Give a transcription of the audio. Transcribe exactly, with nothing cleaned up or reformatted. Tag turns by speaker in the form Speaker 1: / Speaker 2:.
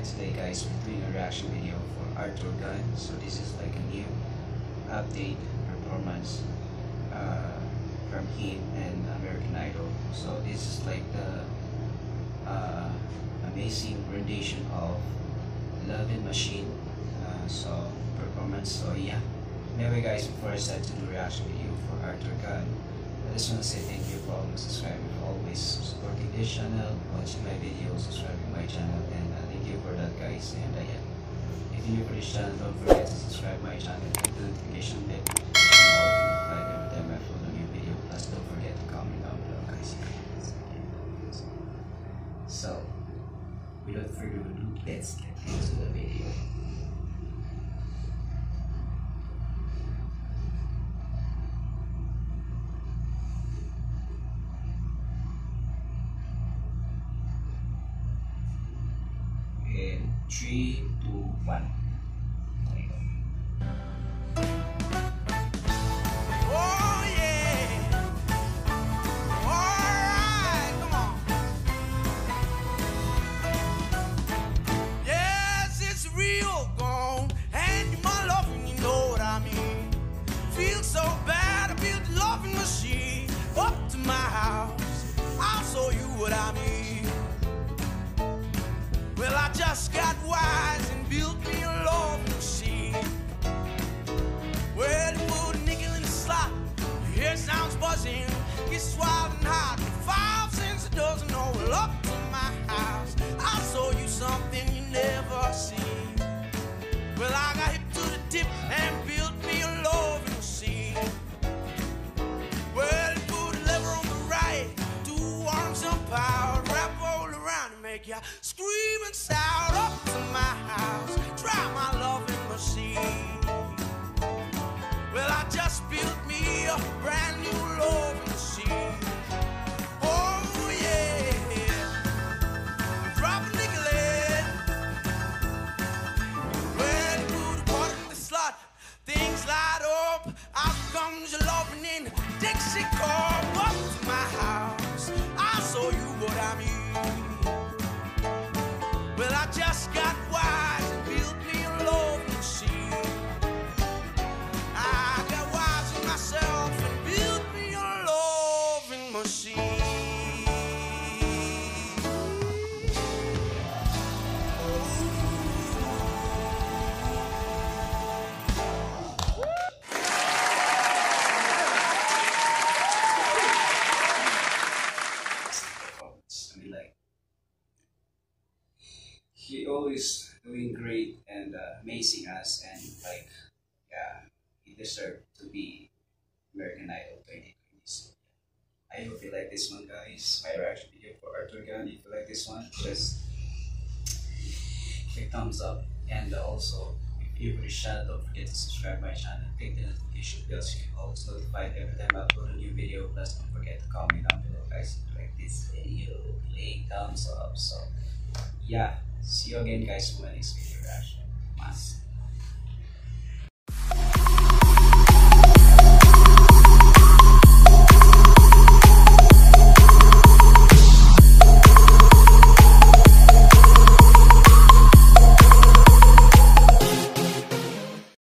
Speaker 1: today, guys. We're doing a reaction video for Arthur Gunn. So this is like a new update performance uh, from him and American Idol. So this is like the uh, amazing rendition of Lovin Machine. Uh, so performance. So yeah. Anyway, guys, before I start to do reaction video for Arthur Gunn, I just want to say thank you for always subscribing, for always supporting this channel, watching my videos, subscribing my channel, and uh, thank you for that, guys. And uh, yeah, if you're new for this channel, don't forget to subscribe my channel and hit the notification bell. And also notified every time I upload a new video. Plus, don't forget to comment down below, guys. So, without further ado, let's get into the video. In three, two, one. There you go.
Speaker 2: Oh yeah. Alright, come on. Yes, it's real gone. And you my loving, you know what I mean. Feel so bad, I built a loving machine up to my house. I'll show you what I mean. Well, I just got wise and built me a loving machine. Well, you put a nickel in the slot, your hair sounds buzzing, gets wild and hot. Five cents a dozen, oh, well, up to my house. I'll show you something you never seen. Well, I got hip to the tip and built me a loving machine. Well, you put a lever on the right, two arms of power, wrap all around and make ya scream and shout up to my house. Try my loving machine. Well, I just built me a brand new loving machine. Oh yeah, drop a nickel in. Well, you put a quarter in the slot, things light up. Out comes your loving in Dixie cup up to my house. I'll show you what I mean. Well, I just got wise and built me a loving machine. I got wise in myself and built me a loving machine.
Speaker 1: I mean, like, he always doing great and uh, amazing us, and like, yeah, he deserved to be American Idol twenty twenty. So, yeah. I hope you like this one, guys. My reaction video for Arthur Gunn. If you like this one, just click thumbs up, and uh, also if you're new for this channel, don't forget to subscribe my channel, click the notification bell so you can always notified every time I upload a new video. Plus, don't forget to comment down below, guys, if you like this video, click thumbs up. So yeah, see you again, guys, in my next video.